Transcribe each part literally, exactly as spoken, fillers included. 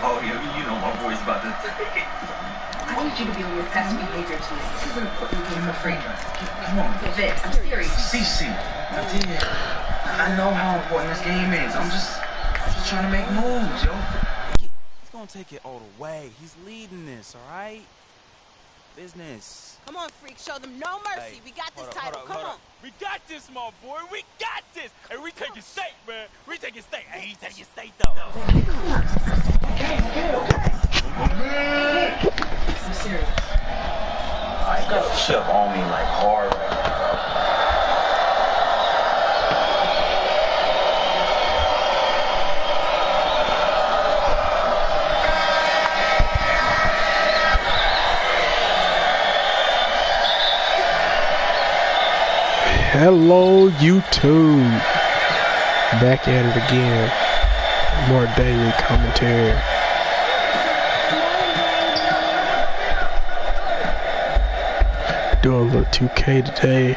Oh, yeah, you know my voice about this. I need you to be on your best behavior tonight. This is an important game for free. Come on. Vic, I'm serious. Cece, I did. I know how important this game is. I'm just, just trying to make moves, yo. He's gonna take it all the way. He's leading this, all right? Business. Come on, freak. Show them no mercy. Hey, we got this up, title. up, Come on. up. We got this, my boy. We got this. And we taking state, man. We taking state. Hey, he taking state, though. I'm serious. I got a chip on me like hard right now. Hello, YouTube. Back at it again. More daily commentary. Do a little two K today.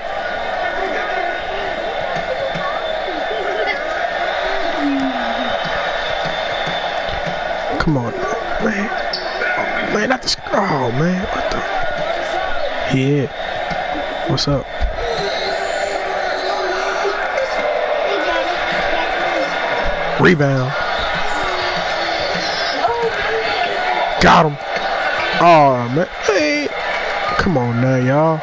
Come on, man. Oh, man, not the. Oh, man. What the? Yeah. What's up? Rebound. Got him. Oh, man. Hey. Come on now, y'all.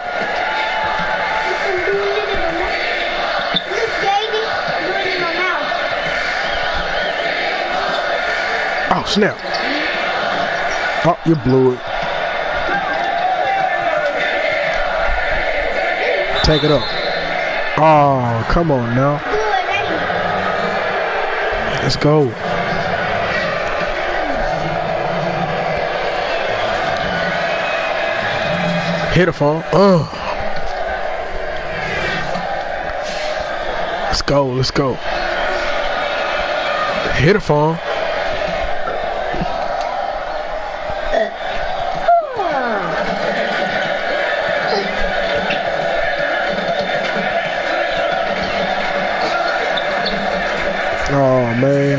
Oh, snap. Oh, you blew it. Take it up. Oh, come on now. Let's go. Hit a phone. Oh. Let's go. Let's go. Hit a phone. Oh, man.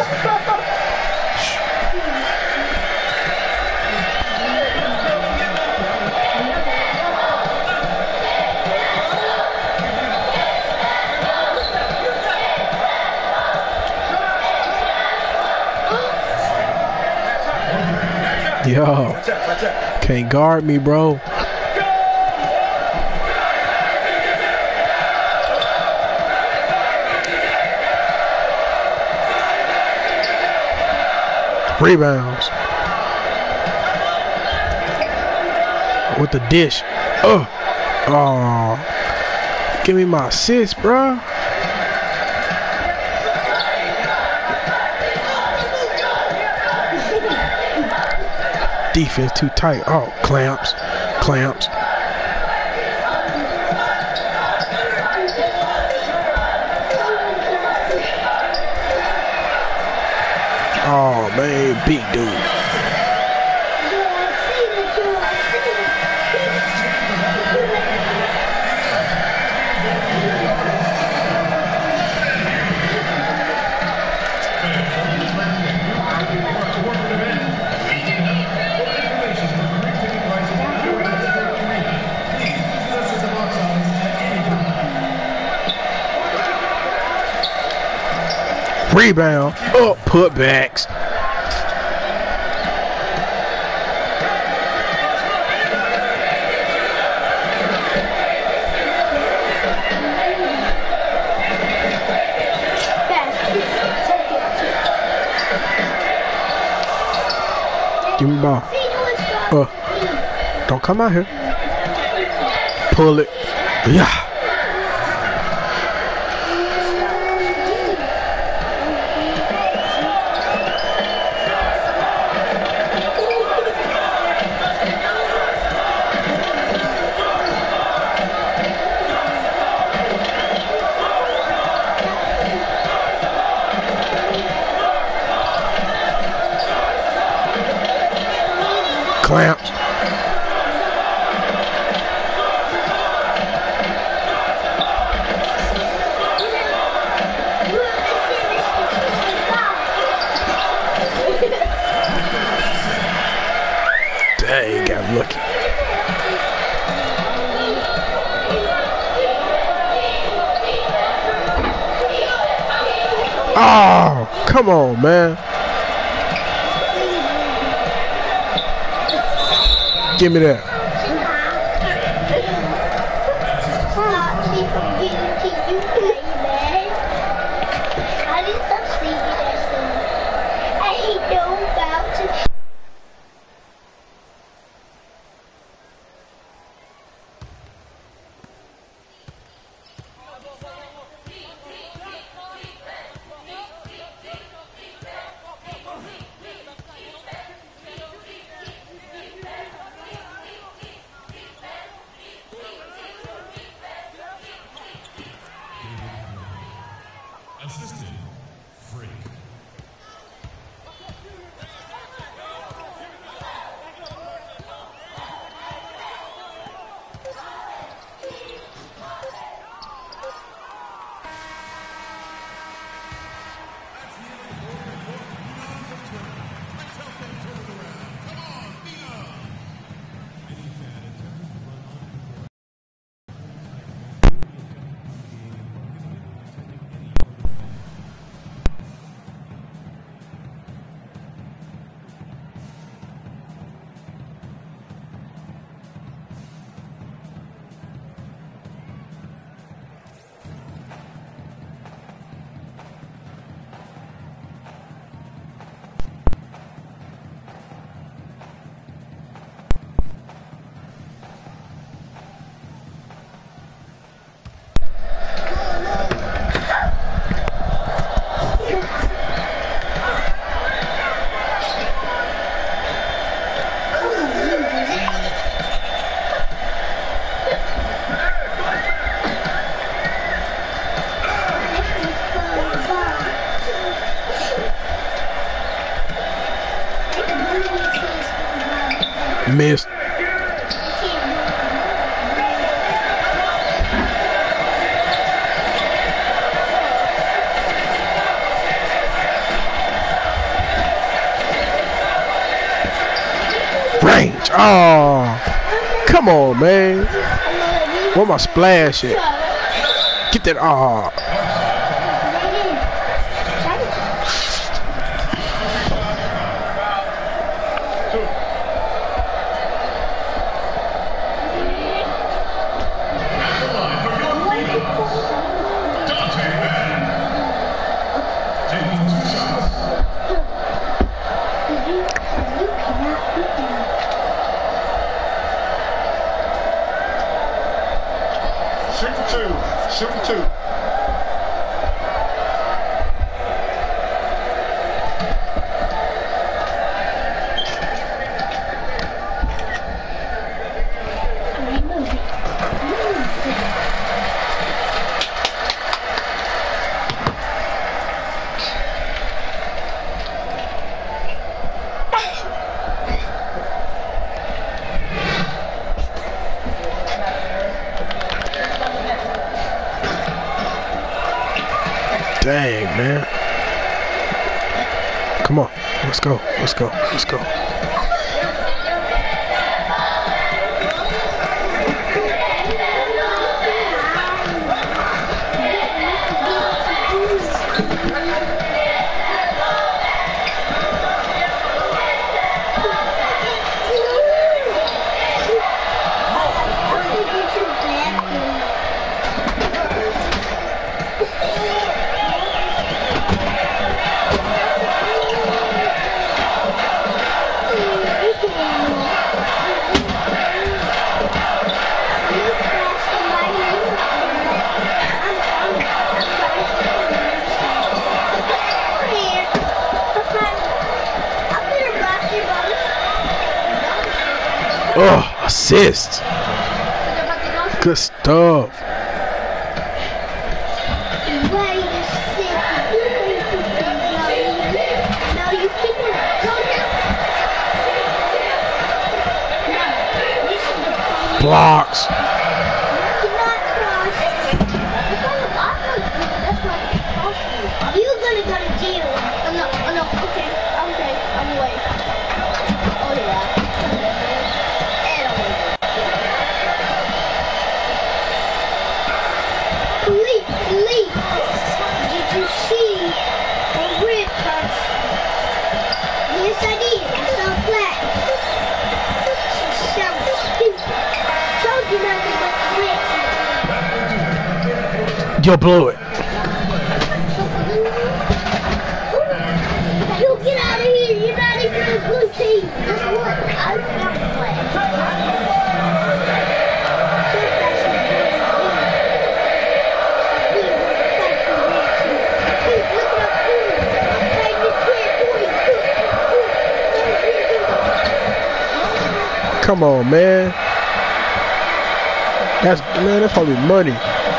Yo, can't guard me, bro. Rebounds with the dish. Oh, oh, give me my assist, bro. Defense too tight. Oh, clamps, clamps. Oh, man, big dude. Rebound. Oh, putbacks. Give me the ball. Uh, don't come out here. Pull it. Yeah. Clamps. lucky. Oh, come on, man. Give me that. Assistant, Freak. Missed. Range. Oh, come on, man. Where my splash at? Get that. Oh. Shoot two. Shoot two. Dang, man. Come on. Let's go. Let's go. Let's go. Oh, assist. Good stuff. Blocks. You're gonna go to jail. Oh no, oh no, okay, okay, I'm away. Oh yeah. You blew it. You get out of here. You're not even the blue team. Guess what? I'm not playing. Come on, man. That's man. That's probably money.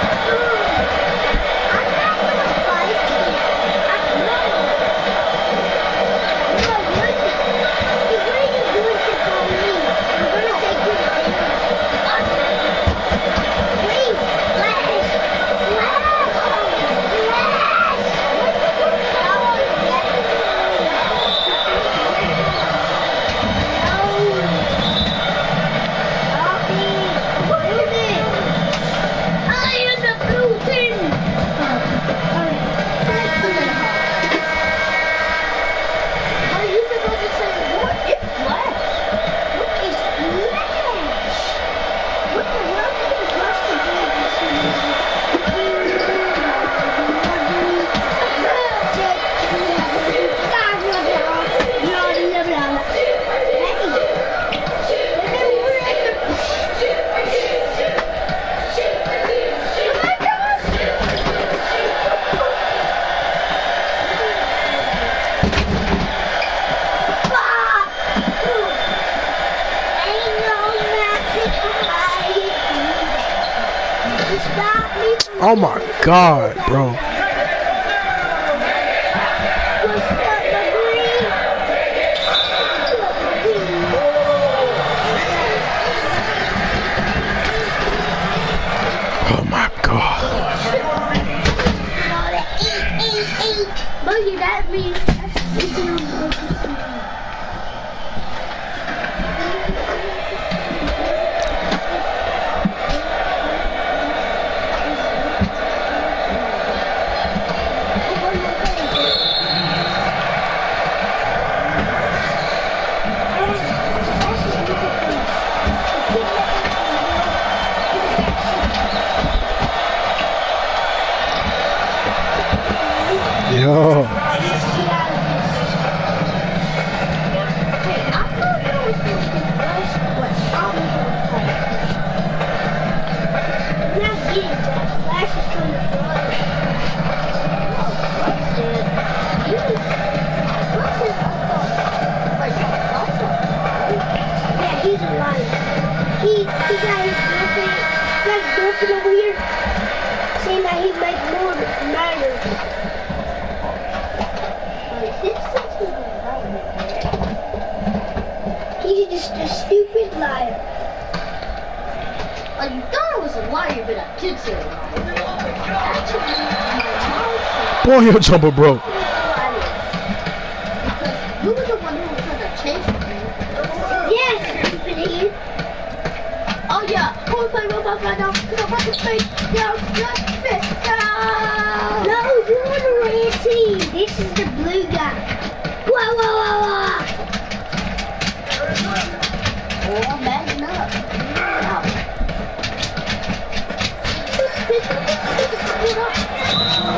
Oh my God, bro. Oh my God. Boogie, that means Yo. Yeah, he's a liar. He, he got his girlfriend, got his girlfriend over here, saying that he makes more matters. He's just a stupid liar. Like, you thought I was a liar, but I did say a liar. Actually, Boy, your jumper broke. you were the one who was trying to chase me. Yes, stupid idiot. Oh yeah, go and play Robot right now. Come on, watch the face. Down, just fist. No, you're on the red team. This is the blue guy. Whoa, whoa, whoa, whoa. Oh, I'm backing up. Wow.